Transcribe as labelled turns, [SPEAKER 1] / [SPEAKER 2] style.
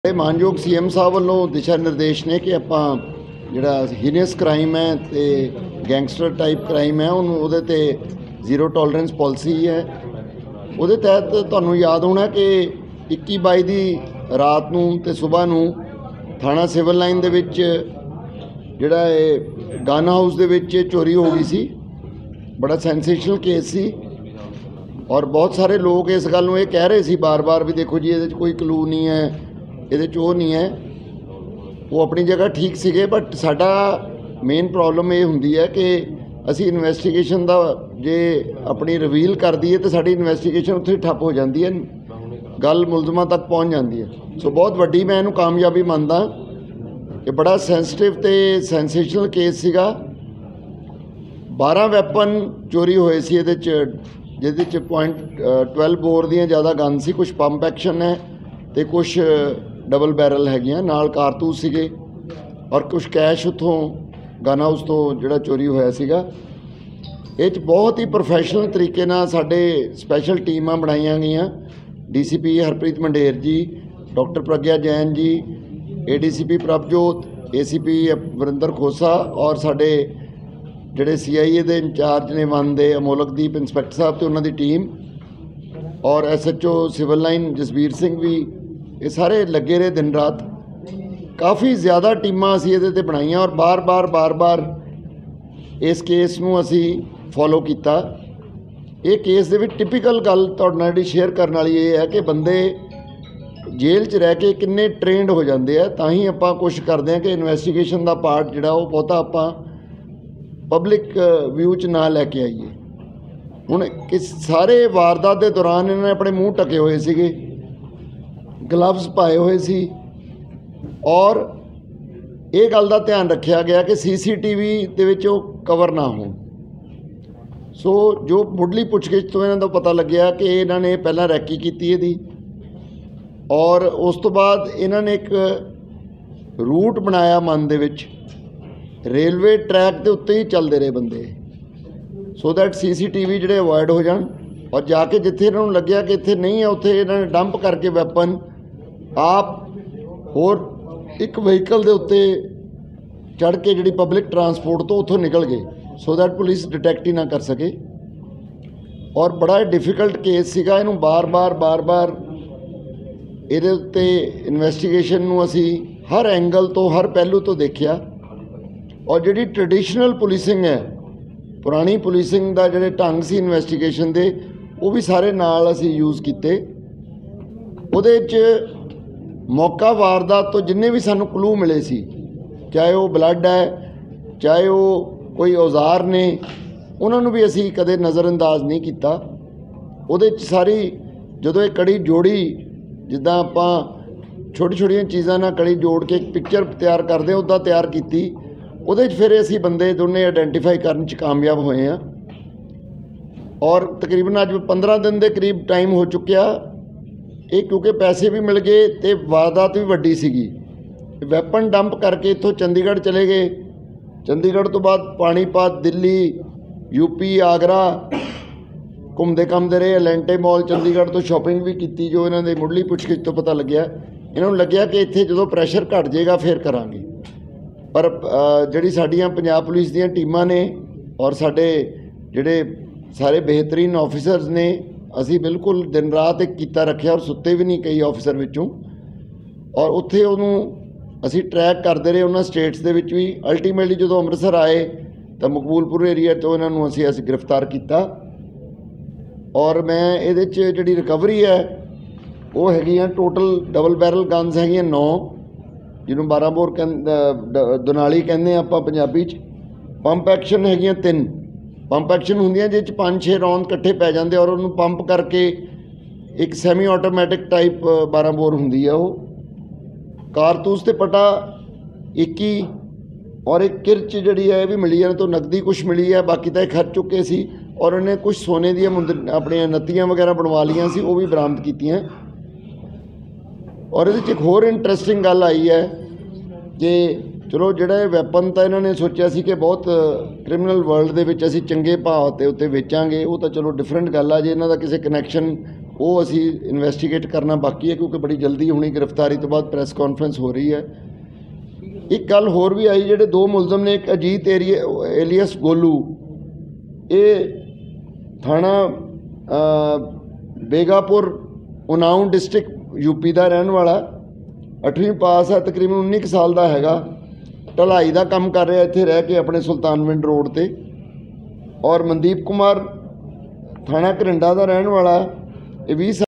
[SPEAKER 1] मानयोग CM साहब वालों दिशा निर्देश ने कि ਆਪਾਂ ਜਿਹੜਾ ਹੀਨੀਅਸ ਕ੍ਰਾਈਮ ਹੈ ਤੇ ਗੈਂਗਸਟਰ ਟਾਈਪ ਕ੍ਰਾਈਮ ਹੈ ਉਹਨੂੰ ਉਹਦੇ ਤੇ ਜ਼ੀਰੋ ਟੋਲਰੈਂਸ ਪਾਲਿਸੀ ਹੈ। ਉਹਦੇ ਤਹਿਤ ਤੁਹਾਨੂੰ ਯਾਦ ਹੋਣਾ ਕਿ 21-22 ਦੀ ਰਾਤ ਨੂੰ ਤੇ ਸਵੇਰ ਨੂੰ ਥਾਣਾ ਸਿਵਲ ਲਾਈਨ ਦੇ ਵਿੱਚ ਜਿਹੜਾ ਇਹ ਗਨ ਹਾਊਸ ਦੇ ਵਿੱਚ ਚੋਰੀ ਹੋ ਗਈ ਸੀ। ਬੜਾ ਸੈਂਸੇਸ਼ਨਲ ਕੇਸ ਸੀ ਔਰ ਬਹੁਤ ਸਾਰੇ ਲੋਕ ਇਸ ਗੱਲ ਨੂੰ ਇਹ ਕਹਿ ਰਹੇ ਸੀ ਬਾਰ-ਬਾਰ ਵੀ ਦੇਖੋ ਜੀ ਇਹਦੇ 'ਚ ਕੋਈ ਕਲੂ ਨਹੀਂ ਹੈ, ਇਹਦੇ 'ਚ ਉਹ ਨਹੀਂ ਹੈ। ਉਹ ਆਪਣੀ ਜਗ੍ਹਾ ਠੀਕ ਸੀਗੇ ਬਟ ਸਾਡਾ ਮੇਨ ਪ੍ਰੋਬਲਮ ਇਹ ਹੁੰਦੀ ਹੈ ਕਿ ਅਸੀਂ ਇਨਵੈਸਟੀਗੇਸ਼ਨ ਦਾ ਜੇ ਆਪਣੀ ਰਿਵੀਲ ਕਰ ਦਈਏ ਤਾਂ ਸਾਡੀ ਇਨਵੈਸਟੀਗੇਸ਼ਨ ਉੱਥੇ ਠੱਪ ਹੋ ਜਾਂਦੀ ਹੈ, ਗੱਲ ਮੁਲਜ਼ਮਾਂ ਤੱਕ ਪਹੁੰਚ ਜਾਂਦੀ ਹੈ। ਸੋ ਬਹੁਤ ਵੱਡੀ ਮੈਂ ਇਹਨੂੰ ਕਾਮਯਾਬੀ ਮੰਨਦਾ ਕਿ ਬੜਾ ਸੈਂਸਿਟਿਵ ਤੇ ਸੈਂਸੇਸ਼ਨਲ ਕੇਸ ਸੀਗਾ। 12 ਵੈਪਨ ਚੋਰੀ ਹੋਏ ਸੀ ਇਹਦੇ 'ਚ, ਜਿਹਦੇ 'ਚ .12 ਬੋਰ ਦੀਆਂ ਜ਼ਿਆਦਾ ਗਨ ਸੀ, ਕੁਛ ਪੰਪ ਐਕਸ਼ਨ ਹੈ ਤੇ ਕੁਛ ਡਬਲ ਬੈਰਲ ਹੈਗੀਆਂ, ਨਾਲ ਕਾਰਤੂਸ ਸੀਗੇ ਔਰ ਕੁਛ ਕੈਸ਼ ਉੱਥੋਂ ਗਨ ਹਾਊਸ ਤੋਂ ਜਿਹੜਾ ਚੋਰੀ ਹੋਇਆ ਸੀਗਾ। ਇਹ 'ਚ ਬਹੁਤ ਹੀ ਪ੍ਰੋਫੈਸ਼ਨਲ ਤਰੀਕੇ ਨਾਲ ਸਾਡੇ ਸਪੈਸ਼ਲ ਟੀਮਾਂ ਬਣਾਈਆਂ ਗਈਆਂ। ਡੀਸੀਪੀ ਹਰਪ੍ਰੀਤ ਮੰਡੇਰ ਜੀ, doctor Pragya Jain ji, ADCP Prabhjot, ACP Varinder Khosa ਔਰ ਸਾਡੇ ਜਿਹੜੇ ਸੀਆਈਏ ਦੇ ਇੰਚਾਰਜ ਨੇ ਵਨ ਦੇ ਅਮੋਲਕਦੀਪ ਇੰਸਪੈਕਟਰ ਸਾਹਿਬ ਤੇ ਉਹਨਾਂ ਦੀ ਟੀਮ ਔਰ SHO civil line Jasbir Singh ਵੀ, ਇਹ ਸਾਰੇ ਲੱਗੇ ਰਹੇ ਦਿਨ ਰਾਤ। ਕਾਫੀ ਜ਼ਿਆਦਾ ਟੀਮਾਂ ਅਸੀਂ ਇਹਦੇ ਤੇ ਬਣਾਈਆਂ ਔਰ ਬਾਰ-ਬਾਰ ਇਸ ਕੇਸ ਨੂੰ ਅਸੀਂ ਫੋਲੋ ਕੀਤਾ। ਇਹ ਕੇਸ ਦੇ ਵਿੱਚ ਟਿਪੀਕਲ ਗੱਲ ਤੁਹਾਡੇ ਨਾਲ ਜਿਹੜੀ ਸ਼ੇਅਰ ਕਰਨ ਵਾਲੀ ਇਹ ਹੈ ਕਿ ਬੰਦੇ ਜੇਲ੍ਹ 'ਚ ਰਹਿ ਕੇ ਕਿੰਨੇ ਟ੍ਰੇਨਡ ਹੋ ਜਾਂਦੇ ਆ। ਤਾਂ ਹੀ ਆਪਾਂ ਕੋਸ਼ਿਸ਼ ਕਰਦੇ ਹਾਂ ਕਿ ਇਨਵੈਸਟੀਗੇਸ਼ਨ ਦਾ ਪਾਰਟ ਜਿਹੜਾ ਉਹ ਬਹੁਤਾ ਆਪਾਂ ਪਬਲਿਕ ਵਿਊ 'ਚ ਨਾ ਲੈ ਕੇ ਆਈਏ। ਹੁਣ ਕਿਸ ਸਾਰੇ ਵਾਰਦਾਤ ਦੇ ਦੌਰਾਨ ਇਹਨਾਂ ਨੇ ਆਪਣੇ ਮੂੰਹ ਢਕੇ ਹੋਏ ਸੀਗੇ, ਗਲਵਜ਼ ਪਾਏ ਹੋਏ ਸੀ ਔਰ ਇਹ ਗੱਲ ਦਾ ਧਿਆਨ ਰੱਖਿਆ ਗਿਆ ਕਿ ਸੀਸੀਟੀਵੀ ਦੇ ਵਿੱਚ ਉਹ ਕਵਰ ਨਾ ਹੋਣ। ਸੋ ਜੋ ਮੁੱਢਲੀ ਪੁੱਛਗਿੱਛ ਤੋਂ ਇਹਨਾਂ ਦਾ ਪਤਾ ਲੱਗਿਆ ਕਿ ਇਹਨਾਂ ਨੇ ਪਹਿਲਾਂ ਰੈਕੀ ਕੀਤੀ ਇਹਦੀ ਔਰ ਉਸ ਤੋਂ ਬਾਅਦ ਇਹਨਾਂ ਨੇ ਇੱਕ ਰੂਟ ਬਣਾਇਆ ਮਨ ਦੇ ਵਿੱਚ, ਰੇਲਵੇ ਟਰੈਕ ਦੇ ਉੱਤੇ ਹੀ ਚੱਲਦੇ ਰਹੇ ਬੰਦੇ ਸੋ ਦੈਟ ਸੀਸੀਟੀਵੀ ਜਿਹੜੇ ਅਵੋਇਡ ਹੋ ਜਾਣ ਔਰ ਜਾ ਕੇ ਜਿੱਥੇ ਇਹਨਾਂ ਨੂੰ ਲੱਗਿਆ ਕਿ ਇੱਥੇ ਨਹੀਂ ਹੈ ਉੱਥੇ ਇਹਨਾਂ ਨੇ ਡੰਪ ਕਰਕੇ ਵੈਪਨ ਆਪ ਹੋਰ ਇੱਕ ਵਹੀਕਲ ਦੇ ਉੱਤੇ ਚੜ੍ਹ ਕੇ ਜਿਹੜੀ ਪਬਲਿਕ ਟਰਾਂਸਪੋਰਟ ਤੋਂ ਉੱਥੋਂ ਨਿਕਲ ਗਏ ਸੋ ਦੈਟ ਪੁਲਿਸ ਡਿਟੈਕਟ ਹੀ ਨਾ ਕਰ ਸਕੇ। ਔਰ ਬੜਾ ਡਿਫਿਕਲਟ ਕੇਸ ਸੀਗਾ। ਇਹਨੂੰ ਬਾਰ-ਬਾਰ ਇਹਦੇ ਉੱਤੇ ਇਨਵੈਸਟੀਗੇਸ਼ਨ ਨੂੰ ਅਸੀਂ ਹਰ ਐਂਗਲ ਤੋਂ, ਹਰ ਪਹਿਲੂ ਤੋਂ ਦੇਖਿਆ ਔਰ ਜਿਹੜੀ ਟ੍ਰੈਡੀਸ਼ਨਲ ਪੁਲਿਸਿੰਗ ਹੈ, ਪੁਰਾਣੀ ਪੁਲਿਸਿੰਗ ਦਾ ਜਿਹੜੇ ਢੰਗ ਸੀ ਇਨਵੈਸਟੀਗੇਸ਼ਨ ਦੇ, ਉਹ ਵੀ ਸਾਰੇ ਨਾਲ ਅਸੀਂ ਯੂਜ਼ ਕੀਤੇ। ਉਹਦੇ 'ਚ ਮੌਕਾ ਵਾਰਦਾਤ ਤੋਂ ਜਿੰਨੇ ਵੀ ਸਾਨੂੰ ਕਲੂ ਮਿਲੇ ਸੀ, ਚਾਹੇ ਉਹ ਬਲੱਡ ਹੈ, ਚਾਹੇ ਉਹ ਕੋਈ ਔਜ਼ਾਰ ਨੇ, ਉਹਨਾਂ ਨੂੰ ਵੀ ਅਸੀਂ ਕਦੇ ਨਜ਼ਰਅੰਦਾਜ਼ ਨਹੀਂ ਕੀਤਾ। ਉਹਦੇ 'ਚ ਸਾਰੀ ਜਦੋਂ ਇਹ ਕੜੀ ਜੋੜੀ, ਜਿੱਦਾਂ ਆਪਾਂ ਛੋਟੀਆਂ ਚੀਜ਼ਾਂ ਨਾਲ ਕੜੀ ਜੋੜ ਕੇ ਇੱਕ ਪਿਕਚਰ ਤਿਆਰ ਕਰਦੇ ਉੱਦਾਂ ਤਿਆਰ ਕੀਤੀ। ਉਹਦੇ 'ਚ ਫਿਰ ਅਸੀਂ ਬੰਦੇ ਦੋਨੇ ਆਇਡੈਂਟੀਫਾਈ ਕਰਨ 'ਚ ਕਾਮਯਾਬ ਹੋਏ ਹਾਂ ਔਰ ਤਕਰੀਬਨ ਅੱਜ 15 ਦਿਨ ਦੇ ਕਰੀਬ ਟਾਈਮ ਹੋ ਚੁੱਕਿਆ। ਇਹ ਕਿਉਂਕਿ ਪੈਸੇ ਵੀ ਮਿਲ ਗਏ ਅਤੇ ਵਾਰਦਾਤ ਵੀ ਵੱਡੀ ਸੀਗੀ। ਵੈਪਨ ਡੰਪ ਕਰਕੇ ਇੱਥੋਂ ਚੰਡੀਗੜ੍ਹ ਚਲੇ ਗਏ, ਚੰਡੀਗੜ੍ਹ ਤੋਂ ਬਾਅਦ ਪਾਣੀਪਤ, ਦਿੱਲੀ, ਯੂਪੀ, ਆਗਰਾ ਘੁੰਮਦੇ ਘਾਮਦੇ ਰਹੇ। ਐਲੈਂਟੇ ਮਾਲ ਚੰਡੀਗੜ੍ਹ ਤੋਂ ਸ਼ਾਪਿੰਗ ਵੀ ਕੀਤੀ, ਜੋ ਇਹਨਾਂ ਦੇ ਮੁੱਢਲੀ ਪੁੱਛਗਿੱਛ ਤੋਂ ਪਤਾ ਲੱਗਿਆ। ਇਹਨਾਂ ਨੂੰ ਲੱਗਿਆ ਕਿ ਇੱਥੇ ਜਦੋਂ ਪ੍ਰੈਸ਼ਰ ਘਟ ਜਾਏਗਾ ਫਿਰ ਕਰਾਂਗੇ। ਪਰ ਜਿਹੜੀ ਸਾਡੀਆਂ ਪੰਜਾਬ ਪੁਲਿਸ ਦੀਆਂ ਟੀਮਾਂ ਨੇ ਔਰ ਸਾਡੇ ਜਿਹੜੇ ਸਾਰੇ ਬਿਹਤਰੀਨ ਆਫਿਸਰਸ ਨੇ, ਅਸੀਂ ਬਿਲਕੁਲ ਦਿਨ ਰਾਤ ਇੱਕ ਕੀਤਾ ਰੱਖਿਆ ਔਰ ਸੁੱਤੇ ਵੀ ਨਹੀਂ ਕਈ ਆਫਿਸਰ ਵਿੱਚੋਂ। ਔਰ ਉੱਥੇ ਉਹਨੂੰ ਅਸੀਂ ਟਰੈਕ ਕਰਦੇ ਰਹੇ ਉਹਨਾਂ ਸਟੇਟਸ ਦੇ ਵਿੱਚ ਵੀ। ਅਲਟੀਮੇਟਲੀ ਜਦੋਂ ਅੰਮ੍ਰਿਤਸਰ ਆਏ ਤਾਂ ਮਕਬੂਲਪੁਰ ਏਰੀਆ ਤੋਂ ਇਹਨਾਂ ਨੂੰ ਅਸੀਂ ਗ੍ਰਿਫਤਾਰ ਕੀਤਾ ਔਰ ਮੈਂ ਇਹਦੇ 'ਚ ਜਿਹੜੀ ਰਿਕਵਰੀ ਹੈ ਉਹ ਹੈਗੀਆਂ ਟੋਟਲ ਡਬਲ ਬੈਰਲ ਗਨਸ ਹੈਗੀਆਂ 9, ਜਿਹਨੂੰ 12 ਬੋਰ ਦੁਨਾਲੀ ਕਹਿੰਦੇ ਆਪਾਂ ਪੰਜਾਬੀ 'ਚ। ਪੰਪ ਐਕਸ਼ਨ ਹੈਗੀਆਂ 3 ਪੰਪ ਐਕਸ਼ਨ ਹੁੰਦੀਆਂ ਜਿਹਦੇ 'ਚ 5-6 ਰੌਂਦ ਇਕੱਠੇ ਪੈ ਜਾਂਦੇ ਔਰ ਉਹਨੂੰ ਪੰਪ ਕਰਕੇ ਇੱਕ ਸੈਮੀ ਆਟੋਮੈਟਿਕ ਟਾਈਪ 12 ਬੋਰ ਹੁੰਦੀ ਆ ਉਹ। ਕਾਰਤੂਸ ਤੇ ਪਟਾ 21 ਔਰ ਇੱਕ ਕਿਰਚ ਜਿਹੜੀ ਹੈ ਇਹ ਵੀ ਮਿਲੀ ਹੈ, ਤੋਂ ਨਕਦੀ ਕੁਛ ਮਿਲੀ ਹੈ, ਬਾਕੀ ਤਾਂ ਇਹ ਖਰਚ ਚੁੱਕੇ ਸੀ ਔਰ ਉਹਨੇ ਕੁਛ ਸੋਨੇ ਦੀਆਂ ਆਪਣੀਆਂ ਨੱਤੀਆਂ ਵਗੈਰਾ ਬਣਵਾ ਲਈਆਂ ਸੀ, ਉਹ ਵੀ ਬਰਾਮਦ ਕੀਤੀਆਂ। ਔਰ ਇਹਦੇ 'ਚ ਇੱਕ ਹੋਰ ਇੰਟਰਸਟਿੰਗ ਗੱਲ ਆਈ ਹੈ ਕਿ ਚਲੋ ਜਿਹੜਾ ਇਹ ਵੈਪਨ ਤਾਂ ਇਹਨਾਂ ਨੇ ਸੋਚਿਆ ਸੀ ਕਿ ਬਹੁਤ ਕ੍ਰਿਮੀਨਲ ਵਰਲਡ ਦੇ ਵਿੱਚ ਅਸੀਂ ਚੰਗੇ ਭਾਅ 'ਤੇ ਉੱਤੇ ਵੇਚਾਂਗੇ, ਉਹ ਤਾਂ ਚਲੋ ਡਿਫਰੈਂਟ ਗੱਲ ਆ। ਜੇ ਇਹਨਾਂ ਦਾ ਕਿਸੇ ਕਨੈਕਸ਼ਨ ਉਹ ਅਸੀਂ ਇਨਵੈਸਟੀਗੇਟ ਕਰਨਾ ਬਾਕੀ ਹੈ, ਕਿਉਂਕਿ ਬੜੀ ਜਲਦੀ ਹੁਣੀ ਗ੍ਰਿਫਤਾਰੀ ਤੋਂ ਬਾਅਦ ਪ੍ਰੈਸ ਕਾਨਫਰੰਸ ਹੋ ਰਹੀ ਹੈ। ਇੱਕ ਗੱਲ ਹੋਰ ਵੀ ਆਈ, ਜਿਹੜੇ ਦੋ ਮੁਲਜ਼ਮ ਨੇ, ਇੱਕ ਅਜੀਤ ਏਲੀਅਸ ਗੋਲੂ, ਇਹ ਥਾਣਾ ਬੇਗਾਪੁਰ ਉਨਾਓ ਡਿਸਟ੍ਰਿਕਟ ਯੂਪੀ ਦਾ ਰਹਿਣ ਵਾਲਾ, 8ਵੀਂ ਪਾਸ ਹੈ, ਤਕਰੀਬਨ 19 ਕੁ ਸਾਲ ਦਾ ਹੈਗਾ, ਢਲਾਈ ਦਾ ਕੰਮ ਕਰ ਰਿਹਾ ਇੱਥੇ ਰਹਿ ਕੇ ਆਪਣੇ ਸੁਲਤਾਨਵਿੰਡ ਰੋਡ ਤੇ। ਔਰ ਮਨਦੀਪ ਕੁਮਾਰ ਥਾਣਾ ਘਰਿੰਡਾ ਦਾ ਰਹਿਣ ਵਾਲਾ, ਇਹ 20